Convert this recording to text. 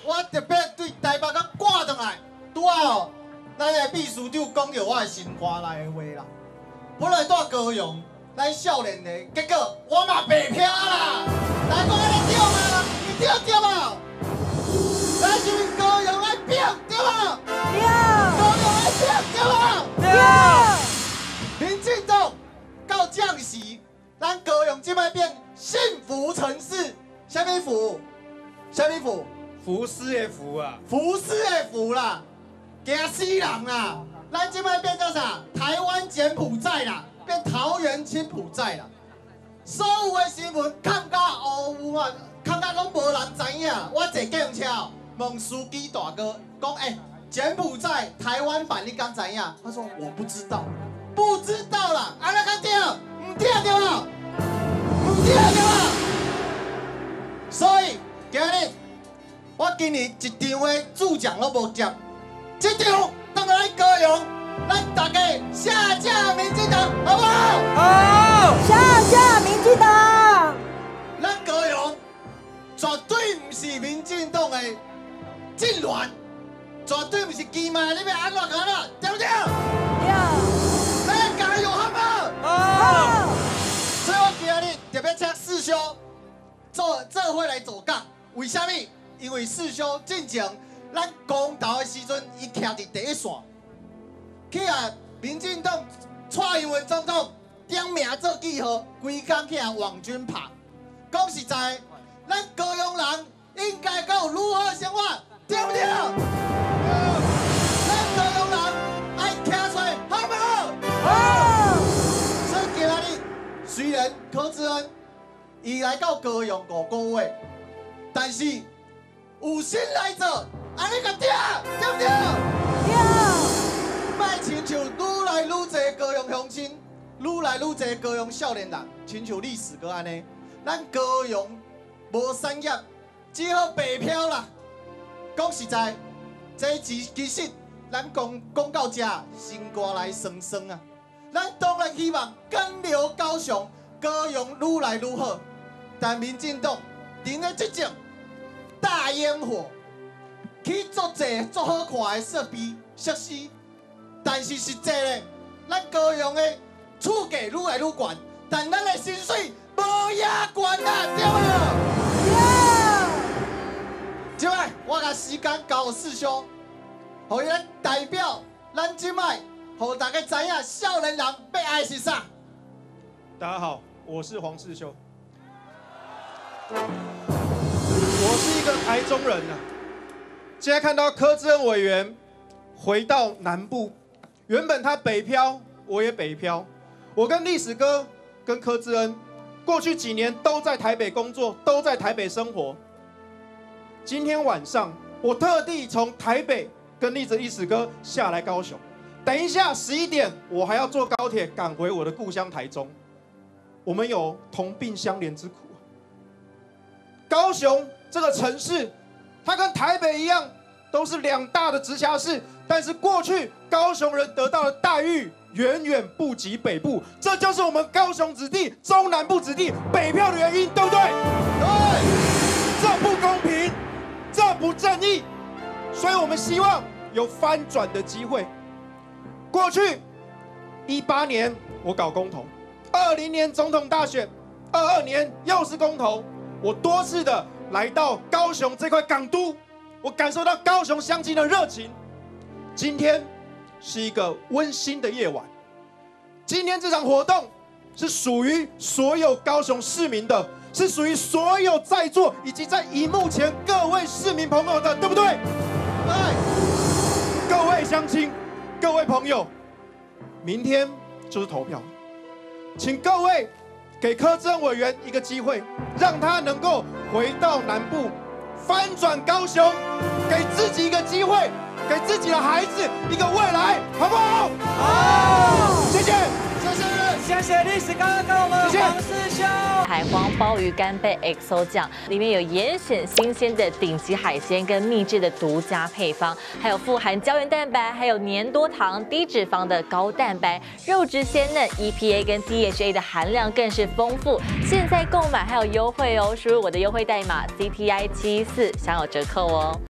我特别对台北甲挂转来，拄好咱的秘书长讲着我的心肝内的话啦。本来住高雄，咱少年的，结果我嘛白漂啦。来，讲安尼对嘛？你对嘛？咱是不高雄爱拼对嘛？ 对。 高雄爱拼对嘛？ 对。 民进党到降息，咱高雄即摆变幸福城市，什么福？什么福？ 福斯的福啊， 福斯的福啦，惊死人啦！咱即摆变叫啥？台湾柬埔寨啦，变桃园青埔寨啦。所有的新闻看甲乌有啊，看甲拢无人知影。我坐计程车问司机大哥讲，柬埔寨台湾版你敢知影？他说我不知道，不知道啦。安尼敢对？唔对对无？唔对对无？所以今日我今年一场的主讲都无接，这场当然高雄，咱大家下架民进党，好不好？ 好，下架民进党。 咱高雄绝对不是民进党的政乱，绝对不是鸡妈你要安怎干啦，对不对？ 对。 咱要加油，好不好？ 好。 所以我今日特别请四兄做伙来做讲，为什么？因为四兄进前咱公投的时阵，伊徛伫第一线，去啊民进党蔡英文总统点名做记号，规工去啊网军拍。讲实在，咱高雄人应该有如何生活，对不对？咱高雄人爱徛出来，好不好？ 好。 所以今日虽然柯志恩伊来到高雄5个月，但是有心来做，安尼个对，对不对？ 对。 卖亲像愈来愈多高雄乡亲，愈来愈多高雄少年人，亲像历史个安尼，咱高雄无产业，只好白漂啦。讲实在，这其实咱讲到这，心肝来酸酸啊。咱当然希望更流高雄，高雄愈来愈好，但民进党顶个这种大烟火，去做济做好看的设施，但是实际咧，咱高雄的厝价愈来愈悬，但咱的薪水无也悬啦，对无？ 对。 即摆我甲时间交四兄，互伊来代表咱即摆，互大家知影少年人要爱是啥。 大家好，我是黄世修，我是一个台中人啊。现在看到柯志恩委员回到南部，原本他北漂，我也北漂。我跟历史哥、跟柯志恩，过去几年都在台北工作，都在台北生活。今天晚上，我特地从台北跟历史哥下来高雄。等一下11点，我还要坐高铁赶回我的故乡台中。我们有同病相怜之苦。高雄这个城市，它跟台北一样，都是2大的直辖市，但是过去高雄人得到的待遇远远不及北部，这就是我们高雄子弟、中南部子弟北漂的原因，对不对？对，这不公平，这不正义，所以我们希望有翻转的机会。过去18年我搞公投，20年总统大选，22年又是公投，我多次的来到高雄这块港都，我感受到高雄乡亲的热情。今天是一个温馨的夜晚，今天这场活动是属于所有高雄市民的，是属于所有在座以及在荧幕前各位市民朋友的，对不对？对。各位乡亲，各位朋友，明天就是投票，请各位给柯志恩委员一个机会，让他能够回到南部，翻转高雄，给自己一个机会，给自己的孩子一个未来，好不好？好，谢谢，谢谢。 谢谢历史哥跟我们黄世修。 海皇鲍鱼干贝 XO 酱里面有严选新鲜的顶级海鲜跟秘制的独家配方，还有富含胶原蛋白，还有粘多糖、低脂肪的高蛋白，肉质鲜嫩 ，EPA 跟 DHA 的含量更是丰富。现在购买还有优惠哦，输入我的优惠代码 CTI74享有折扣哦。